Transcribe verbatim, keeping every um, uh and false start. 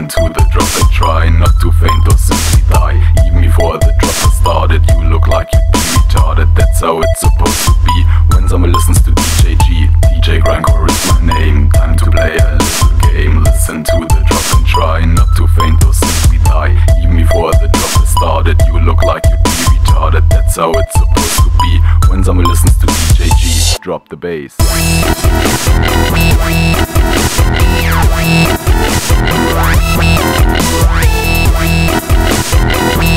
to the drop and try not to faint or simply die. Even before the drop has started, you look like you'd be retarded. That's how it's supposed to be when someone listens to D J G. D J Grindcore is my name, time to play a little game. Listen to the drop and try not to faint or simply die. Even before the drop has started, you look like you'd be retarded. That's how it's supposed to be when someone listens to D J G. Drop the bass. We'll be right back.